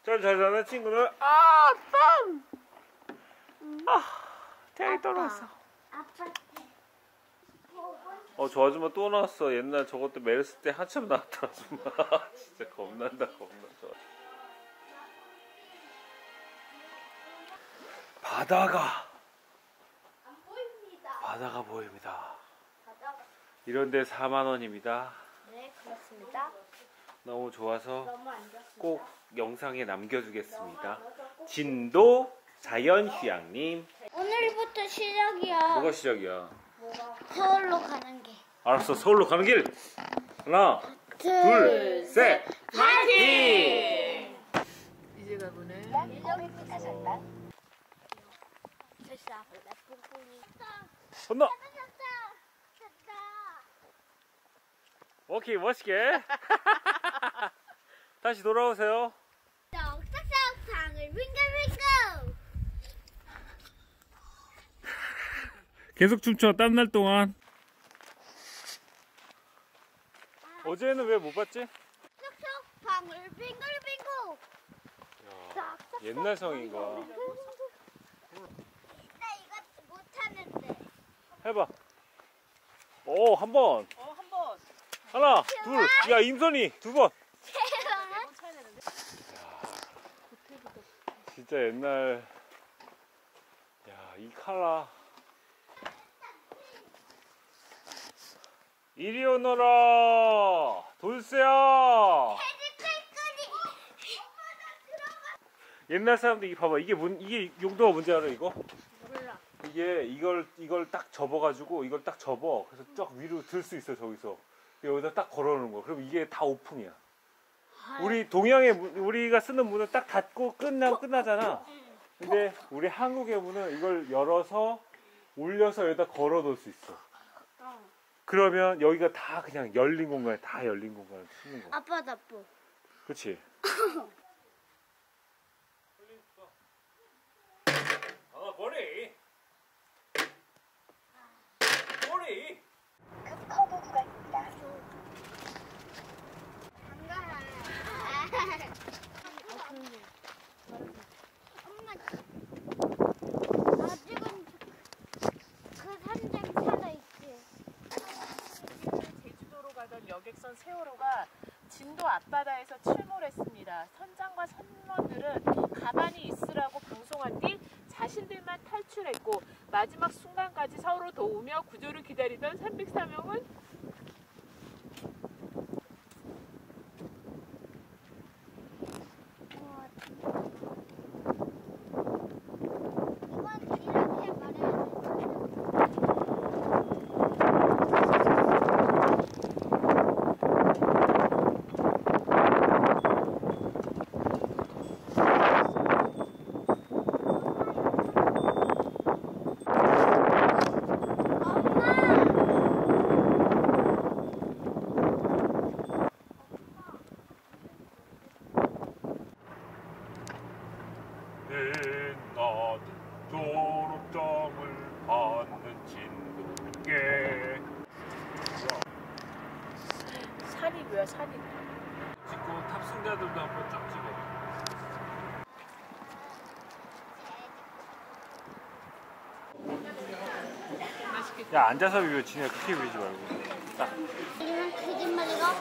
잘 자는 친구는 태양이 떨어졌어. 저 아줌마 또 나왔어. 옛날 저것도 메르스 때 한참 나왔다 아줌마. 진짜 겁난다 겁나. 바다가 안 보입니다. 바다가 보입니다. 이런데 4만 원입니다. 네, 그렇습니다. 너무 좋아서 너무 안 좋습니다. 꼭 영상에 남겨두겠습니다. 진도 자연휴양님. 오늘부터 시작이야. 뭐가 시작이야? 서울로 가는 게. 알았어. 서울로 가는 길. 하나, 둘, 셋. 파이팅! 이제 가보네. 예정입니다, 설마. 됐어, 나쁜 꿈이. 건너. 됐다. 오케이, 멋있게. 다시 돌아오세요. 쏙쏙쏙 방을 윙글윙글. 계속 춤춰, 땀날 동안. 어제는 왜 못 봤지? 쏙쏙 방을 빙글빙글. 옛날 성인가. 나 이거 못하는데. 해봐. 오, 한 번. 한 번. 하나, 둘. 야, 임선이 두 번. 진짜 옛날. 야, 이 칼라. 이리 오너라. 돌쇠야. 옛날 사람들 이 봐봐. 이게 용도가 뭔지 알아 이거? 몰라. 이게 이걸 딱 접어가지고 이걸 딱 접어. 그래서 쫙 위로 들 수 있어 저기서. 여기다 딱 걸어놓은 거. 그럼 이게 다 오픈이야. 우리 동양의 우리가 쓰는 문은 딱 닫고 끝나잖아. 근데 우리 한국의 문은 이걸 열어서 올려서 여기다 걸어놓을 수 있어. 그러면 여기가 다 그냥 열린 공간에 다 열린 공간을 쓰는 거야. 아빠 나쁘. 그렇지. 머리. 엄마, 아직은 그 산장 살아있지. 제주도로 가던 여객선 세월호가 진도 앞바다에서 출몰했습니다. 선장과 선원들은 가만히 있으라고 방송한 뒤 자신들만 탈출했고 마지막 순간까지 서로 도우며 구조를 기다리던 304명은 이건 이렇게 말해야 옛날 졸업장을 받는 진도께 산이 뭐야 산이. 찍고 탑승자들도 한번 쫙 찍어. 야, 앉아서 비벼. 진짜 크게 비비지 말고. 딱. 이건 거짓말이가?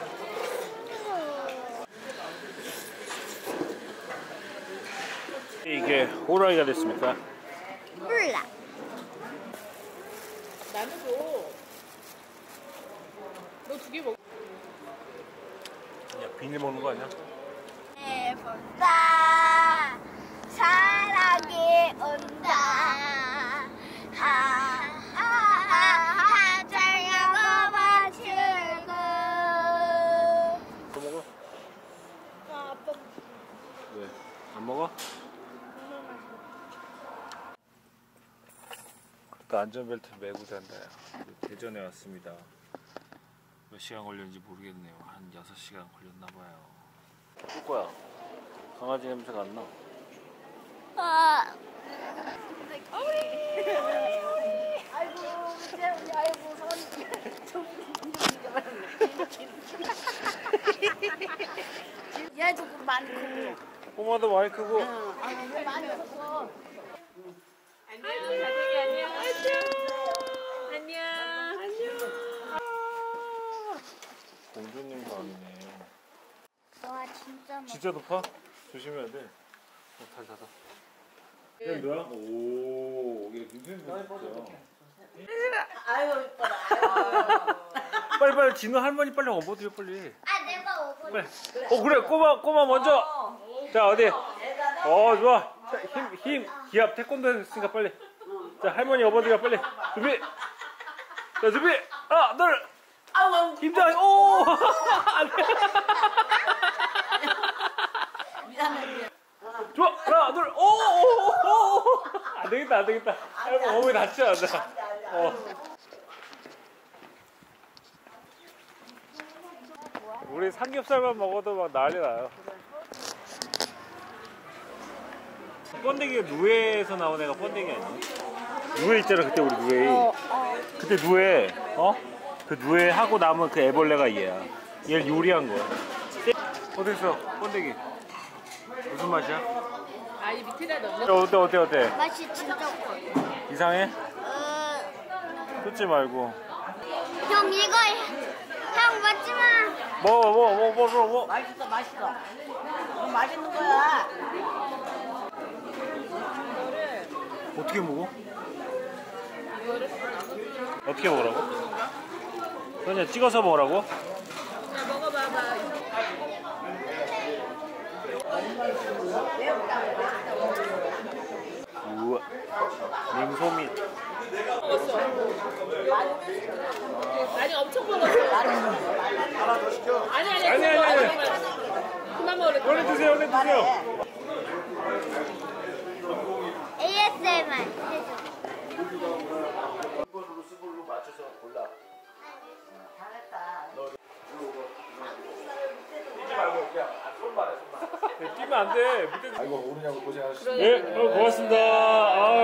이게 호랑이가 됐습니까? 몰라. 나는 너 2개 먹어. 야, 비닐 먹는 거 아니야? 해본다. 사랑이 온다. 하자야가 마치고. 또 먹어? 아빠 왜? 안 먹어? 그러니까 안전벨트 메고 잔다요. 대전에 왔습니다. 몇 시간 걸렸는지 모르겠네요. 한 6시간 걸렸나봐요. 누구야? 강아지 냄새가 안 나. 얘도 많고. 꼬마도 많이 크고. 안녕, 가족이 안녕. 안녕. 공주님 방이네. 와 진짜 많아. 진짜 높아? 조심해야 돼. 잘 닫아. 여기 너야? 오, 이게 눈썹이 진짜. 아유 이뻐라. 빨리 진우 할머니 빨리 업어드려 빨리. 아 내가 오고. 빨리. 그래 꼬마 먼저. 자 어디? 좋아. 자, 힘 기합 태권도 했으니까 빨리. 자 할머니 업어드려 빨리. 준비. 자 준비. 하나 둘. 아우 힘장. 오. 미안해. 좋아 하나 둘. 오. 안 되겠다. 할머니 몸이 다치지 않아. 우리 삼겹살만 먹어도 막 난리 나요. 번데기가 누에에서 나온 애가 번데기 아니야? 누에 있잖아 그때 우리 누에. 그때 누에 그 누에 하고 남은 그 애벌레가 얘야. 얘를 요리한 거야. 어딨어 번데기? 무슨 맛이야? 이 밑에다 넣는. 어때? 맛이 진짜 커. 이상해? 뜯지 말고. 형 이거 형 맞지 마. 먹어. 맛있어. 이거 맛있는 거야. 어떻게 먹어? 어떻게 먹으라고? 그냥 찍어서 먹으라고? 자, 먹어봐봐. 우와 냉소미. 먹었어. 아니, 엄청 먹었어. 하나 더 시켜. 아니. 그만 먹으래. 얼른 드세요. ASMR. 번으로 스물로 맞춰서 골라. 잘했다. 뛰지 말고 그냥 손만 해. 뛰면 안 돼. 밑에. 아이고 오느냐고 고생하셨습니다. 네, 고맙습니다.